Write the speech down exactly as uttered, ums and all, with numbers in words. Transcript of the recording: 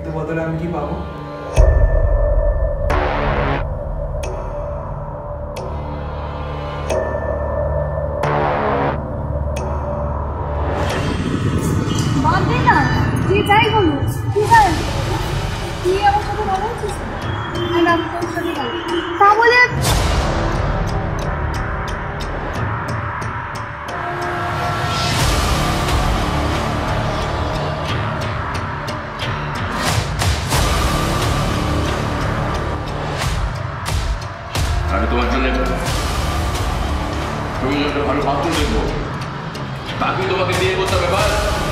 এর বদলে আমি কি পাবো? বাদ দে না, যে যাই বলুক, তুই যাই তুই আমার সাথে ভালো আছিস আর আমি তোর সাথে ভালো তা বলে আমি তোমার জন্য তুমি যখন ভালো পাত্র দেখবো তাকে তোমাকে বিয়ে করতে হবে।